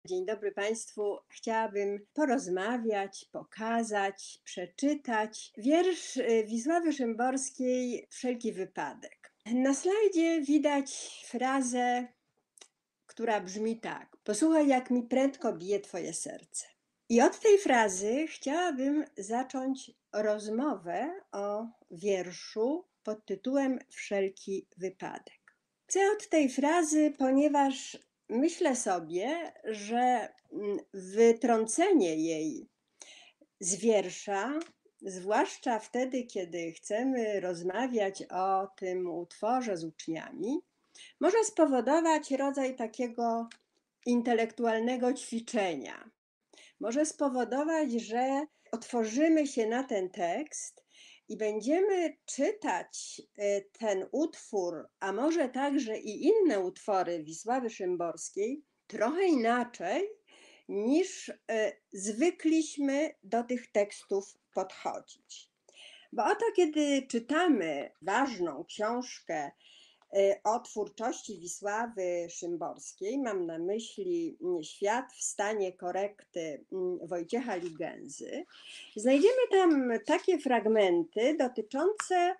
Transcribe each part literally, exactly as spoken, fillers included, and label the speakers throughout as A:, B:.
A: Dzień dobry Państwu. Chciałabym porozmawiać, pokazać, przeczytać wiersz y, Wisławy Szymborskiej „Wszelki wypadek”. Na slajdzie widać frazę, która brzmi tak: posłuchaj, jak mi prędko bije twoje serce. I od tej frazy chciałabym zacząć rozmowę o wierszu pod tytułem „Wszelki wypadek”. Chcę od tej frazy, ponieważ myślę sobie, że wytrącenie jej z wiersza, zwłaszcza wtedy, kiedy chcemy rozmawiać o tym utworze z uczniami, może spowodować rodzaj takiego intelektualnego ćwiczenia. Może spowodować, że otworzymy się na ten tekst i będziemy czytać ten utwór, a może także i inne utwory Wisławy Szymborskiej trochę inaczej, niż zwykliśmy do tych tekstów podchodzić. Bo oto, kiedy czytamy ważną książkę o twórczości Wisławy Szymborskiej, mam na myśli Świat w stanie korekty Wojciecha Ligensy, znajdziemy tam takie fragmenty dotyczące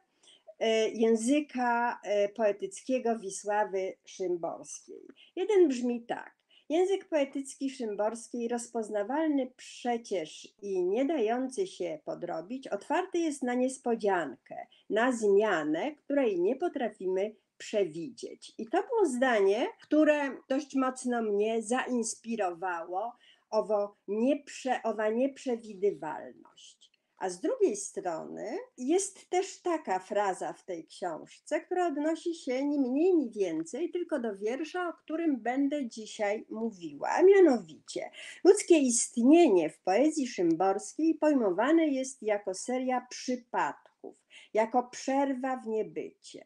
A: języka poetyckiego Wisławy Szymborskiej. Jeden brzmi tak: język poetycki Szymborskiej, rozpoznawalny przecież i nie dający się podrobić, otwarty jest na niespodziankę, na zmianę, której nie potrafimy przewidzieć. I to było zdanie, które dość mocno mnie zainspirowało, owo nieprze, owa nieprzewidywalność. A z drugiej strony jest też taka fraza w tej książce, która odnosi się ni mniej, ni więcej tylko do wiersza, o którym będę dzisiaj mówiła, a mianowicie: ludzkie istnienie w poezji szymborskiej pojmowane jest jako seria przypadków, jako przerwa w niebycie.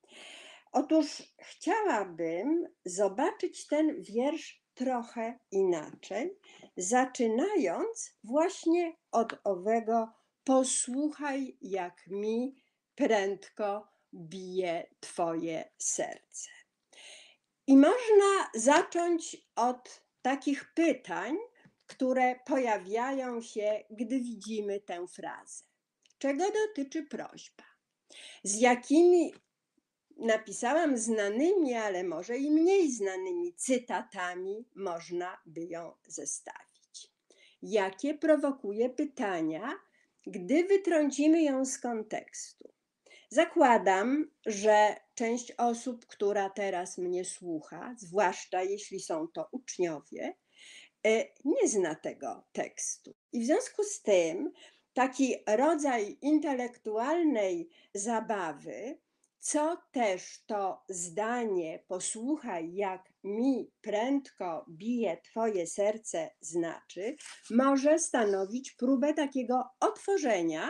A: Otóż chciałabym zobaczyć ten wiersz trochę inaczej, zaczynając właśnie od owego: posłuchaj, jak mi prędko bije twoje serce. I można zacząć od takich pytań, które pojawiają się, gdy widzimy tę frazę. Czego dotyczy prośba? Z jakimi, napisałam, znanymi, ale może i mniej znanymi cytatami można by ją zestawić? Jakie prowokuje pytania, gdy wytrącimy ją z kontekstu? Zakładam, że część osób, która teraz mnie słucha, zwłaszcza jeśli są to uczniowie, nie zna tego tekstu. I w związku z tym taki rodzaj intelektualnej zabawy, co też to zdanie posłuchaj, jak mi prędko bije twoje serce znaczy, może stanowić próbę takiego otworzenia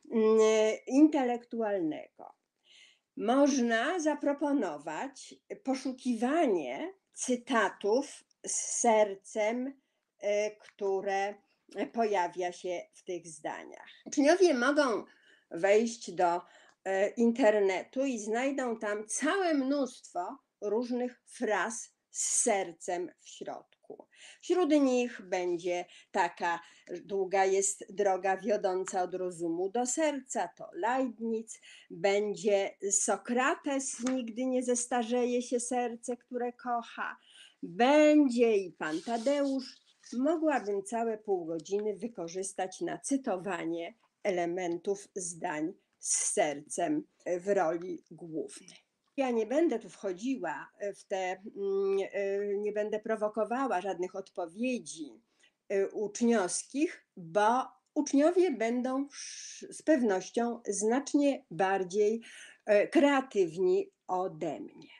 A: intelektualnego. Można zaproponować poszukiwanie cytatów z sercem, które pojawia się w tych zdaniach. Uczniowie mogą wejść do internetu i znajdą tam całe mnóstwo różnych fraz z sercem w środku. Wśród nich będzie taka: długa jest droga wiodąca od rozumu do serca, to Leibniz, będzie Sokrates, nigdy nie zestarzeje się serce, które kocha, będzie i pan Tadeusz. Mogłabym całe pół godziny wykorzystać na cytowanie elementów zdań z sercem w roli głównej. Ja nie będę tu wchodziła w te, nie będę prowokowała żadnych odpowiedzi uczniowskich, bo uczniowie będą z pewnością znacznie bardziej kreatywni ode mnie.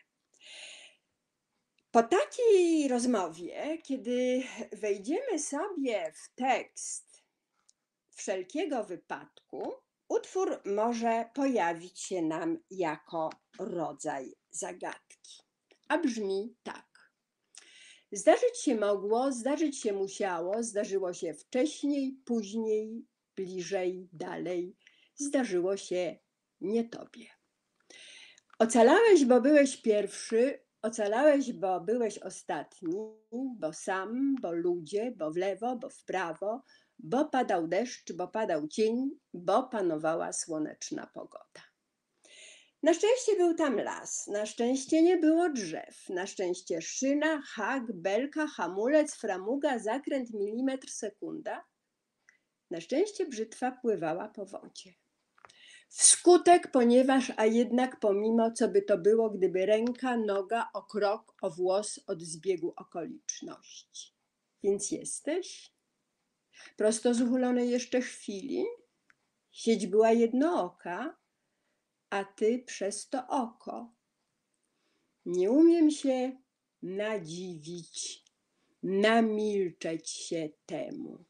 A: Po takiej rozmowie, kiedy wejdziemy sobie w tekst wszelkiego wypadku, utwór może pojawić się nam jako rodzaj zagadki, a brzmi tak: zdarzyć się mogło, zdarzyć się musiało, zdarzyło się wcześniej, później, bliżej, dalej, zdarzyło się nie tobie. Ocalałeś, bo byłeś pierwszy, Ocalałeś, bo byłeś ostatni, bo sam, bo ludzie, bo w lewo, bo w prawo, bo padał deszcz, bo padał cień, bo panowała słoneczna pogoda. Na szczęście był tam las, na szczęście nie było drzew, na szczęście szyna, hak, belka, hamulec, framuga, zakręt, milimetr, sekunda. Na szczęście brzytwa pływała po wodzie. Wskutek, ponieważ, a jednak pomimo, co by to było, gdyby ręka, noga, o krok, o włos od zbiegu okoliczności. Więc jesteś? Prosto z uchulonej jeszcze chwili? Sieć była jednooka, a ty przez to oko. Nie umiem się nadziwić, namilczeć się temu.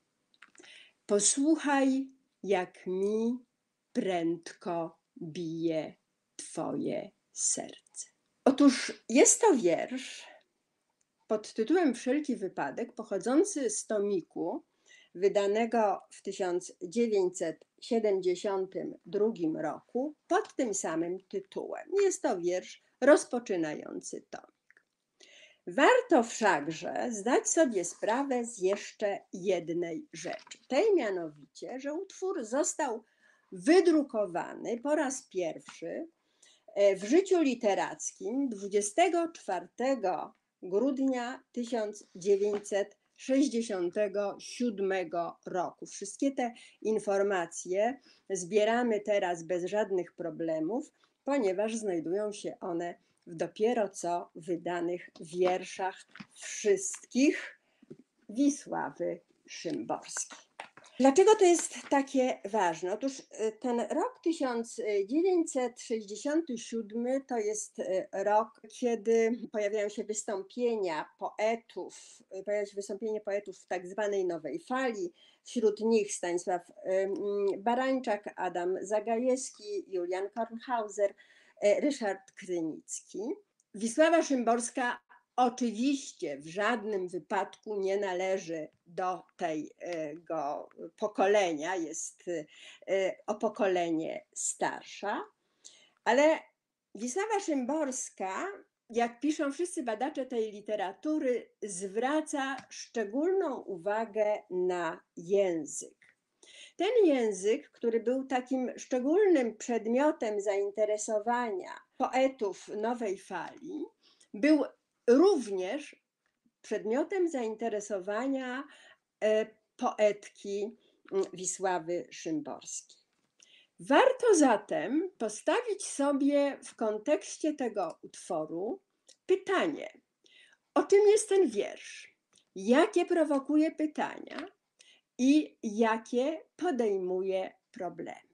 A: Posłuchaj, jak mi prędko bije twoje serce. Otóż jest to wiersz pod tytułem Wszelki wypadek, pochodzący z tomiku wydanego w tysiąc dziewięćset siedemdziesiątym drugim roku pod tym samym tytułem. Jest to wiersz rozpoczynający tomik. Warto wszakże zdać sobie sprawę z jeszcze jednej rzeczy, tej mianowicie, że utwór został wydrukowany po raz pierwszy w życiu literackim dwudziestego czwartego grudnia tysiąc dziewięćset sześćdziesiątego siódmego roku. Wszystkie te informacje zbieramy teraz bez żadnych problemów, ponieważ znajdują się one w dopiero co wydanych wierszach wszystkich Wisławy Szymborskiej. Dlaczego to jest takie ważne? Otóż ten rok tysiąc dziewięćset sześćdziesiąty siódmy to jest rok, kiedy pojawiają się wystąpienia poetów, pojawia się wystąpienie poetów w tak zwanej nowej fali, wśród nich Stanisław Barańczak, Adam Zagajewski, Julian Kornhauser, Ryszard Krynicki. Wisława Szymborska oczywiście w żadnym wypadku nie należy do tego pokolenia, jest o pokolenie starsza, ale Wisława Szymborska, jak piszą wszyscy badacze tej literatury, zwraca szczególną uwagę na język. Ten język, który był takim szczególnym przedmiotem zainteresowania poetów nowej fali, był również przedmiotem zainteresowania poetki Wisławy Szymborskiej. Warto zatem postawić sobie w kontekście tego utworu pytanie, o czym jest ten wiersz, jakie prowokuje pytania i jakie podejmuje problemy.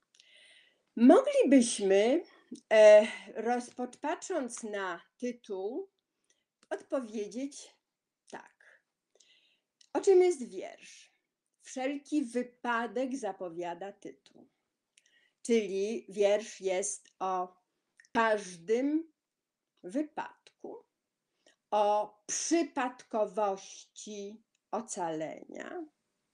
A: Moglibyśmy, rozpatrząc na tytuł, odpowiedzieć tak. O czym jest wiersz? Wszelki wypadek zapowiada tytuł. Czyli wiersz jest o każdym wypadku, o przypadkowości ocalenia.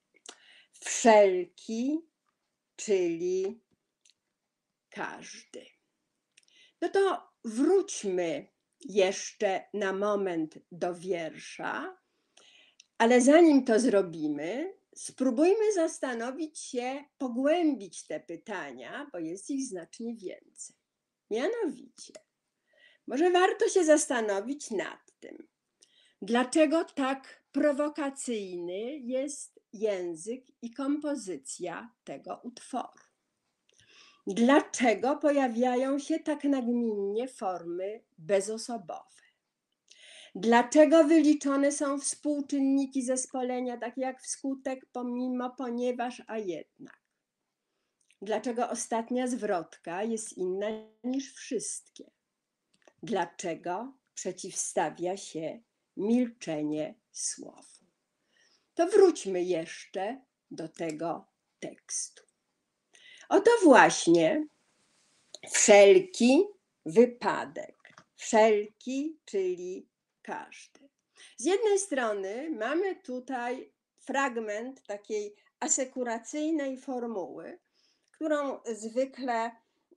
A: Wszelki, czyli każdy. No to wróćmy jeszcze na moment do wiersza, ale zanim to zrobimy, spróbujmy zastanowić się, pogłębić te pytania, bo jest ich znacznie więcej. Mianowicie, może warto się zastanowić nad tym, dlaczego tak prowokacyjny jest język i kompozycja tego utworu. Dlaczego pojawiają się tak nagminnie formy bezosobowe? Dlaczego wyliczone są współczynniki zespolenia, takie jak wskutek, pomimo, ponieważ, a jednak? Dlaczego ostatnia zwrotka jest inna niż wszystkie? Dlaczego przeciwstawia się milczenie słowu? To wróćmy jeszcze do tego tekstu. Oto właśnie wszelki wypadek. Wszelki, czyli każdy. Z jednej strony mamy tutaj fragment takiej asekuracyjnej formuły, którą zwykle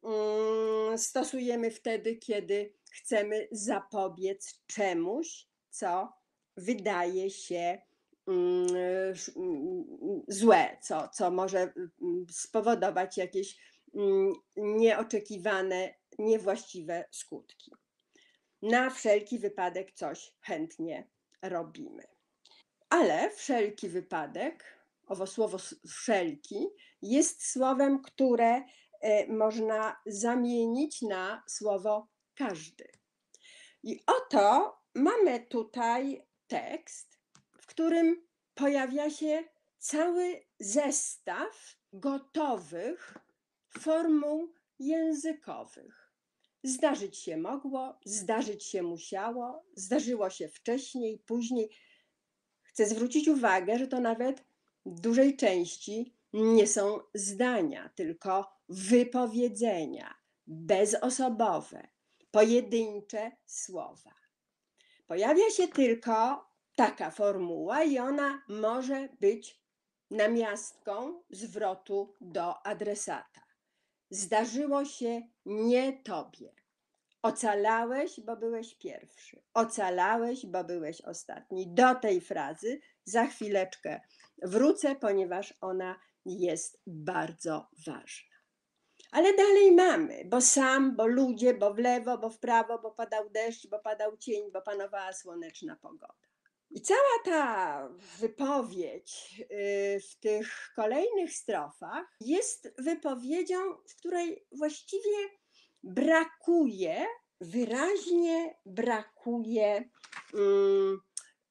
A: mm, stosujemy wtedy, kiedy chcemy zapobiec czemuś, co wydaje się mm, sz- mm, złe, co, co może mm, spowodować jakieś mm, nieoczekiwane, niewłaściwe skutki. Na wszelki wypadek coś chętnie robimy. Ale wszelki wypadek, owo słowo s- wszelki, jest słowem, które e, można zamienić na słowo każdy. I oto mamy tutaj tekst, w którym pojawia się cały zestaw gotowych formuł językowych. Zdarzyć się mogło, zdarzyć się musiało, zdarzyło się wcześniej, później. Chcę zwrócić uwagę, że to nawet w dużej części nie są zdania, tylko wypowiedzenia bezosobowe, pojedyncze słowa. Pojawia się tylko taka formuła i ona może być namiastką zwrotu do adresata. Zdarzyło się nie tobie. Ocalałeś, bo byłeś pierwszy. Ocalałeś, bo byłeś ostatni. Do tej frazy za chwileczkę wrócę, ponieważ ona jest bardzo ważna. Ale dalej mamy, bo sam, bo ludzie, bo w lewo, bo w prawo, bo padał deszcz, bo padał cień, bo panowała słoneczna pogoda. I cała ta wypowiedź y, w tych kolejnych strofach jest wypowiedzią, w której właściwie brakuje, wyraźnie brakuje um,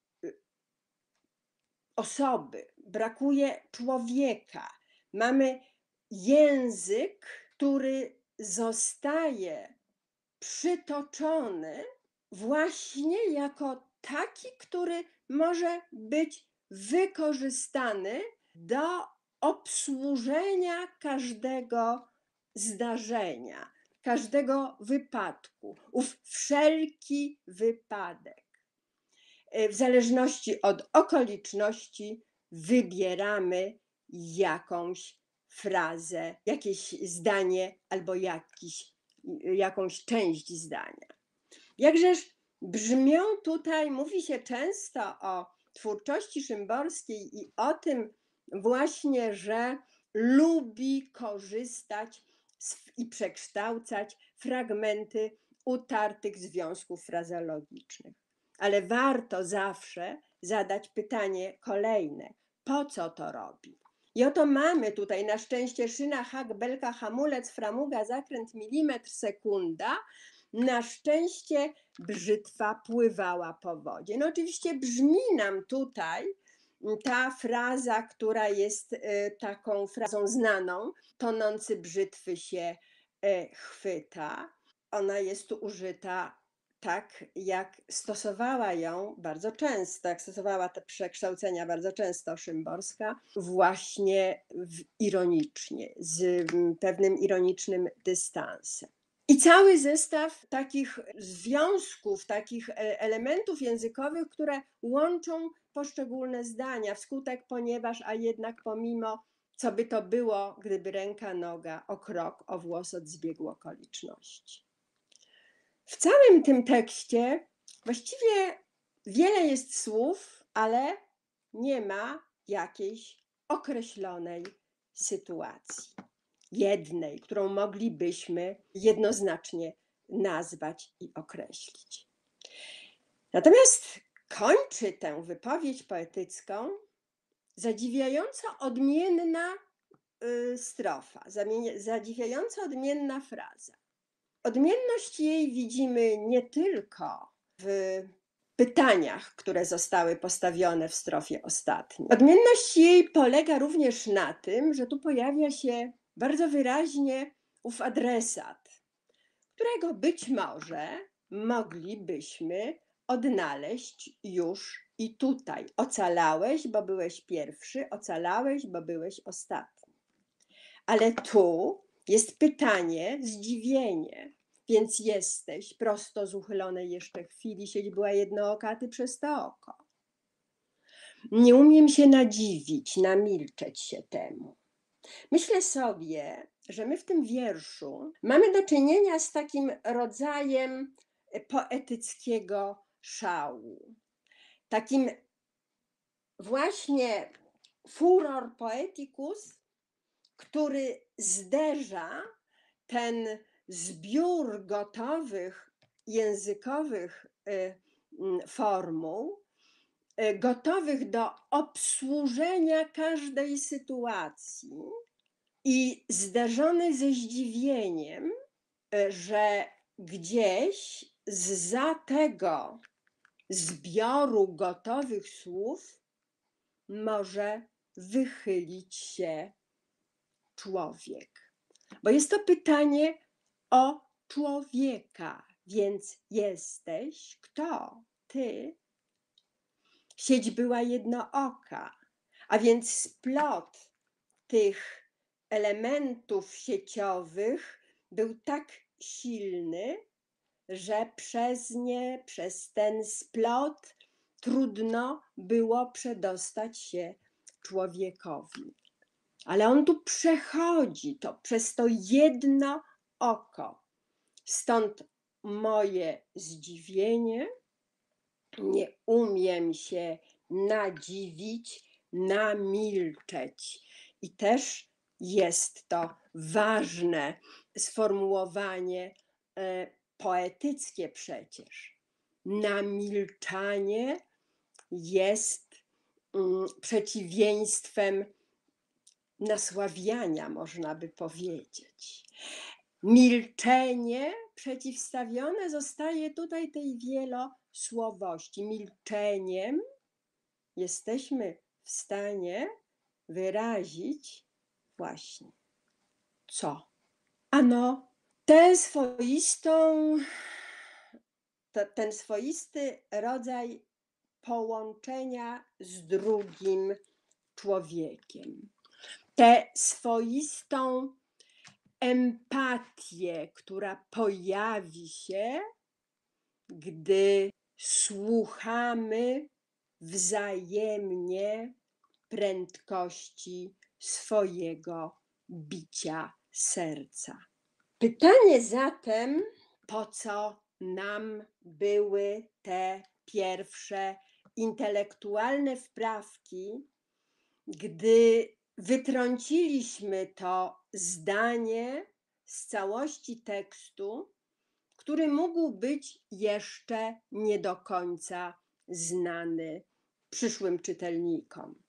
A: osoby, brakuje człowieka. Mamy język, który zostaje przytoczony właśnie jako taki, który może być wykorzystany do obsłużenia każdego zdarzenia, każdego wypadku. Ów wszelki wypadek. W zależności od okoliczności wybieramy jakąś frazę, jakieś zdanie albo jakiś, jakąś część zdania. Jakżeż brzmią tutaj, mówi się często o twórczości szymborskiej i o tym właśnie, że lubi korzystać z, i przekształcać fragmenty utartych związków frazeologicznych. Ale warto zawsze zadać pytanie kolejne: po co to robi? I oto mamy tutaj na szczęście szyna, hak, belka, hamulec, framuga, zakręt, milimetr, sekunda. Na szczęście brzytwa pływała po wodzie. No oczywiście brzmi nam tutaj ta fraza, która jest taką frazą znaną: tonący brzytwy się chwyta. Ona jest tu użyta tak, jak stosowała ją bardzo często, jak stosowała te przekształcenia bardzo często Szymborska, właśnie w ironicznie, z pewnym ironicznym dystansem. I cały zestaw takich związków, takich elementów językowych, które łączą poszczególne zdania, wskutek, ponieważ, a jednak pomimo, co by to było, gdyby ręka, noga, o krok, o włos od zbiegu okoliczności. W całym tym tekście właściwie wiele jest słów, ale nie ma jakiejś określonej sytuacji, jednej, którą moglibyśmy jednoznacznie nazwać i określić. Natomiast kończy tę wypowiedź poetycką zadziwiająco odmienna strofa, zadziwiająco odmienna fraza. Odmienność jej widzimy nie tylko w pytaniach, które zostały postawione w strofie ostatniej. Odmienność jej polega również na tym, że tu pojawia się bardzo wyraźnie ów adresat, którego być może moglibyśmy odnaleźć już i tutaj. Ocalałeś, bo byłeś pierwszy, ocalałeś, bo byłeś ostatni. Ale tu jest pytanie, zdziwienie, więc jesteś prosto z uchylonej jeszcze chwili, sieć była jednooka, a ty przez to oko. Nie umiem się nadziwić, namilczeć się temu. Myślę sobie, że my w tym wierszu mamy do czynienia z takim rodzajem poetyckiego szału. Takim właśnie furor poeticus, który zderza ten zbiór gotowych językowych y, mm, formuł, y, gotowych do obsłużenia każdej sytuacji i zderzony ze zdziwieniem, y, że gdzieś zza tego zbioru gotowych słów może wychylić się człowiek. Bo jest to pytanie o człowieka, więc jesteś kto? Ty. Sieć była jednooka, a więc splot tych elementów sieciowych był tak silny, że przez nie, przez ten splot trudno było przedostać się człowiekowi. Ale on tu przechodzi to przez to jedno oko. Stąd moje zdziwienie, nie umiem się nadziwić, namilczeć. I też jest to ważne sformułowanie e, poetyckie przecież. Namilczanie jest mm, przeciwieństwem nasławiania, można by powiedzieć. Milczenie przeciwstawione zostaje tutaj tej wielosłowości. Milczeniem jesteśmy w stanie wyrazić właśnie co? Ano, tę swoistą, to, ten swoisty rodzaj połączenia z drugim człowiekiem. Tę swoistą empatię, która pojawi się, gdy słuchamy wzajemnie prędkości swojego bicia serca. Pytanie zatem, po co nam były te pierwsze intelektualne wprawki, gdy wytrąciliśmy to zdanie z całości tekstu, który mógł być jeszcze nie do końca znany przyszłym czytelnikom.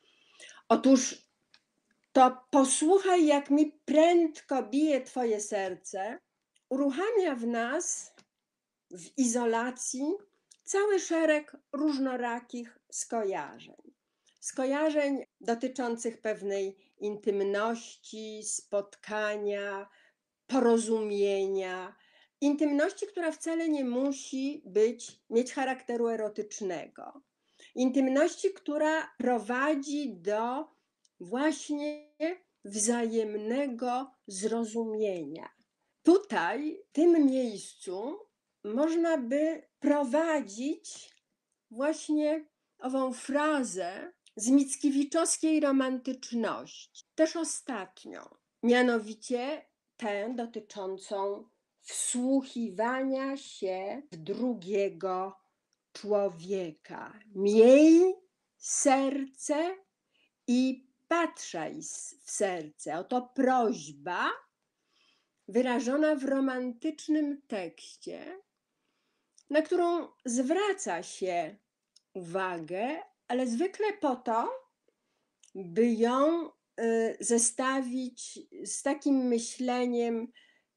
A: Otóż to posłuchaj, jak mi prędko bije Twoje serce, uruchamia w nas w izolacji cały szereg różnorakich skojarzeń. Skojarzeń dotyczących pewnej intymności, spotkania, porozumienia. Intymności, która wcale nie musi być, mieć charakteru erotycznego. Intymności, która prowadzi do właśnie wzajemnego zrozumienia. Tutaj, w tym miejscu, można by prowadzić właśnie ową frazę z mickiewiczowskiej romantyczności, też ostatnią, mianowicie tę dotyczącą wsłuchiwania się w drugiego człowieka. Miej serce i patrzaj w serce. Oto prośba wyrażona w romantycznym tekście, na którą zwraca się uwagę, ale zwykle po to, by ją zestawić z takim myśleniem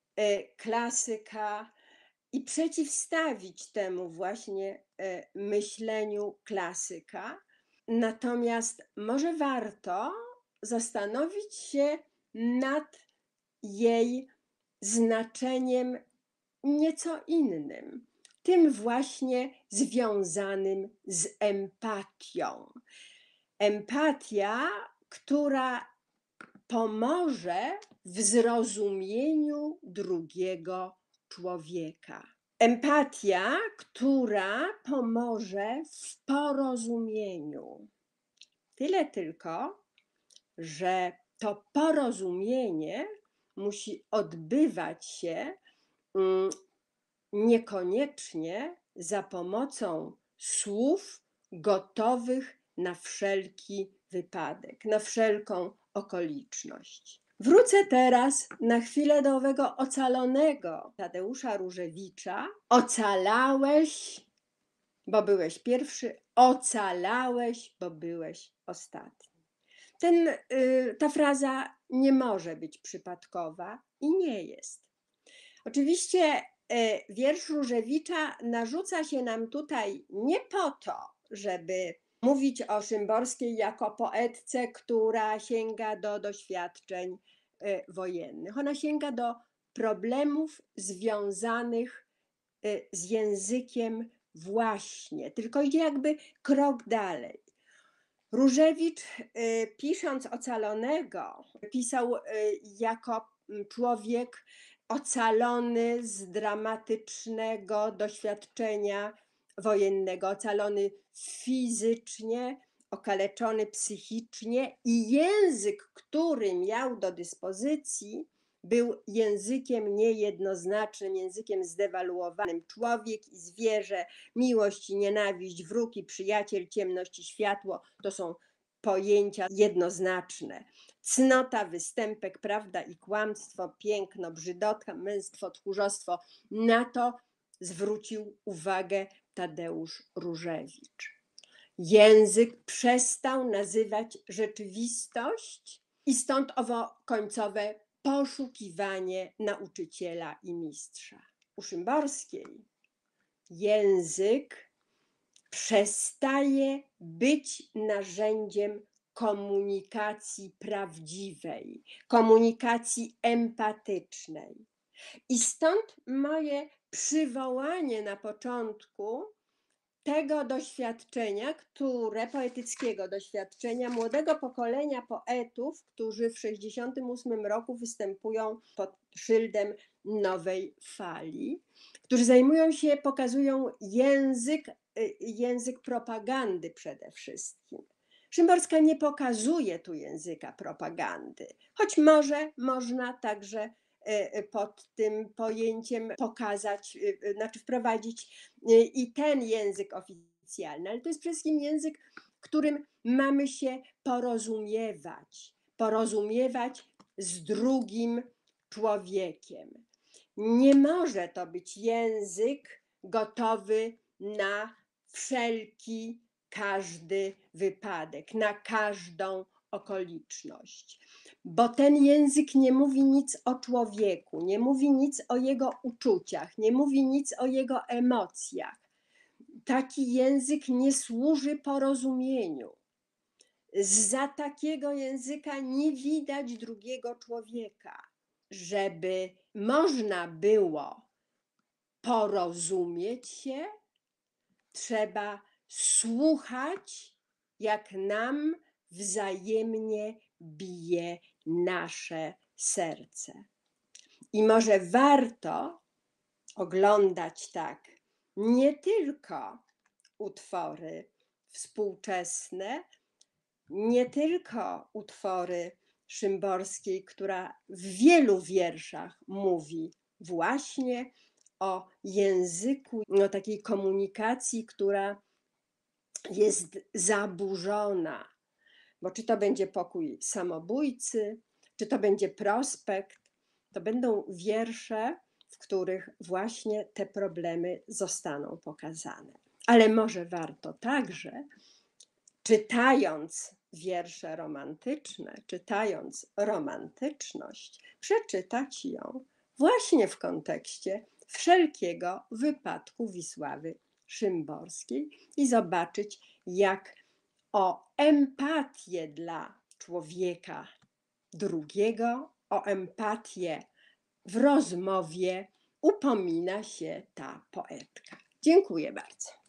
A: klasyka i przeciwstawić temu właśnie myśleniu klasyka. Natomiast może warto zastanowić się nad jej znaczeniem nieco innym, tym właśnie związanym z empatią. Empatia, która pomoże w zrozumieniu drugiego człowieka. Empatia, która pomoże w porozumieniu. Tyle tylko, że to porozumienie musi odbywać się mm, niekoniecznie za pomocą słów gotowych na wszelki wypadek, na wszelką okoliczność. Wrócę teraz na chwilę do owego ocalonego Tadeusza Różewicza. Ocalałeś, bo byłeś pierwszy, ocalałeś, bo byłeś ostatni. Ten, y, ta fraza nie może być przypadkowa i nie jest. Oczywiście y, wiersz Różewicza narzuca się nam tutaj nie po to, żeby mówić o Szymborskiej jako poetce, która sięga do doświadczeń y, wojennych. Ona sięga do problemów związanych y, z językiem właśnie, tylko idzie jakby krok dalej. Różewicz, y, pisząc Ocalonego, pisał y, jako człowiek ocalony z dramatycznego doświadczenia wojennego, ocalony fizycznie, okaleczony psychicznie, i język, który miał do dyspozycji, był językiem niejednoznacznym, językiem zdewaluowanym. Człowiek i zwierzę, miłość i nienawiść, wróg i przyjaciel, ciemność i światło to są pojęcia jednoznaczne. Cnota, występek, prawda i kłamstwo, piękno, brzydotka, męstwo, tchórzostwo. Na to zwrócił uwagę Tadeusz Różewicz. Język przestał nazywać rzeczywistość i stąd owo końcowe poszukiwanie nauczyciela i mistrza. U Szymborskiej język przestaje być narzędziem komunikacji prawdziwej, komunikacji empatycznej. I stąd moje przywołanie na początku tego doświadczenia, które, poetyckiego doświadczenia młodego pokolenia poetów, którzy w sześćdziesiątym ósmym roku występują pod szyldem Nowej Fali, którzy zajmują się, pokazują język, język propagandy przede wszystkim. Szymborska nie pokazuje tu języka propagandy, choć może można także pod tym pojęciem pokazać, znaczy wprowadzić i ten język oficjalny, ale to jest przede wszystkim język, którym mamy się porozumiewać, porozumiewać z drugim człowiekiem. Nie może to być język gotowy na wszelki, każdy wypadek, na każdą okoliczność, bo ten język nie mówi nic o człowieku, nie mówi nic o jego uczuciach, nie mówi nic o jego emocjach. Taki język nie służy porozumieniu. Zza takiego języka nie widać drugiego człowieka. Żeby można było porozumieć się, trzeba słuchać, jak nam wzajemnie bije nasze serce. I może warto oglądać tak nie tylko utwory współczesne, nie tylko utwory Szymborskiej, która w wielu wierszach mówi właśnie o języku, o takiej komunikacji, która jest zaburzona, bo czy to będzie Pokój samobójcy, czy to będzie Prospekt, to będą wiersze, w których właśnie te problemy zostaną pokazane. Ale może warto także, czytając wiersze romantyczne, czytając romantyczność, przeczytać ją właśnie w kontekście wszelkiego wypadku Wisławy Szymborskiej i zobaczyć, jak o empatię dla człowieka drugiego, o empatię w rozmowie upomina się ta poetka. Dziękuję bardzo.